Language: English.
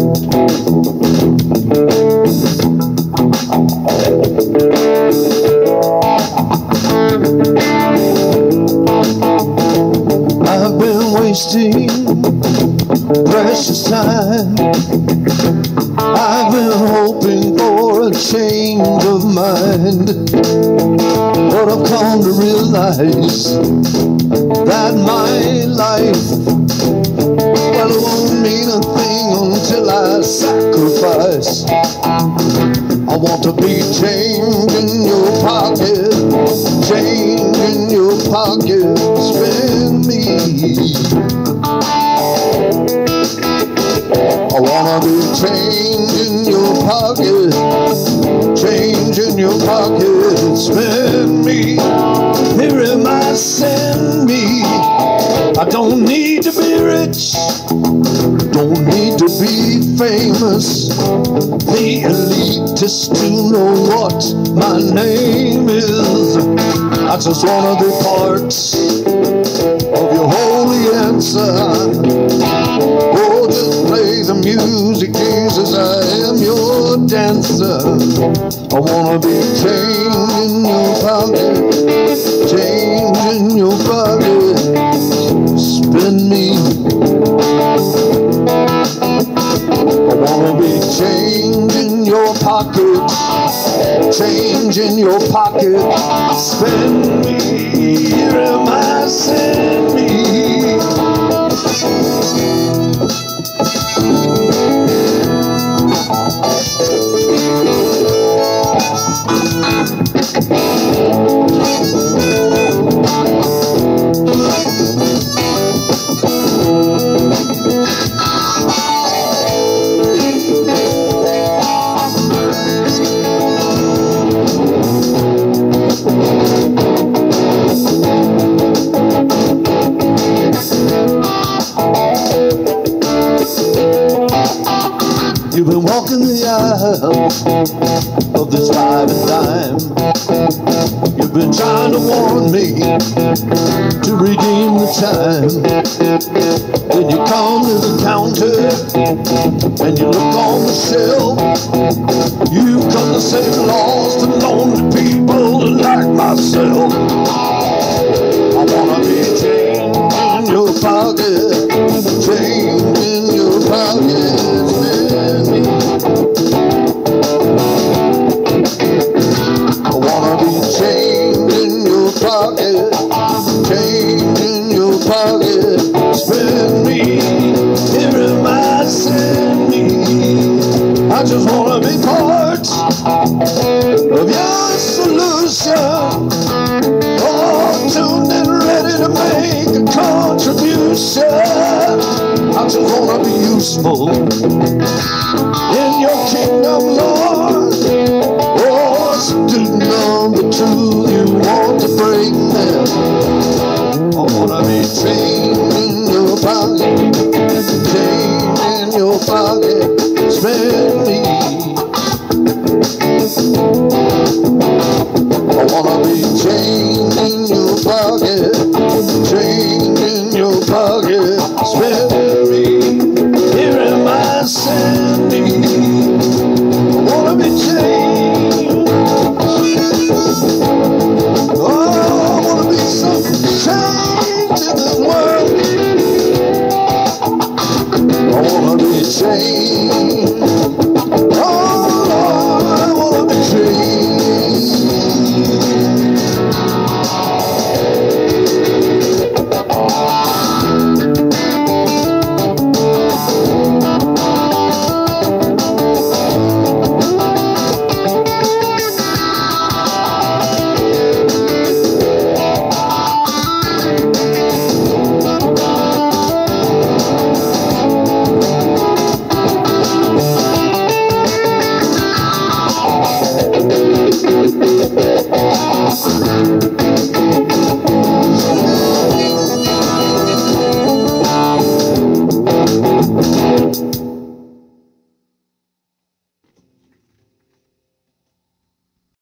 I've been wasting precious time. I've been hoping for a change of mind, but I've come to realize that my life, well, it won't mean a thing until I sacrifice. I want to be change in your pocket, change in your pocket, spend me. I wanna be change in your pocket, change in your pocket, spend me. Here am I, send me. I don't need to be rich, don't need to be famous. The elitists do know what my name is. I just wanna be part of your holy answer. Oh, just play the music, Jesus, I am your dancer. I wanna be change in your pocket, change in your pocket, spend me. I wanna be change in your pocket, change in your pocket, spend me. Here am I, send me. You've been walking the aisle of this life and dime. You've been trying to warn me to redeem the time. Then you come to the counter and you look on the shelf. You come to save lost and lonely people like myself. I wanna be change in your pocket, change in your pocket. I wanna be change in your pocket, change in your pocket, spend me. Here am I, send me. I just wanna be part of your solution. Oh, tuned and ready to make a contribution. I just wanna be useful in your kingdom, Lord. Oh, student number 2, you want to break them. I wanna be changed.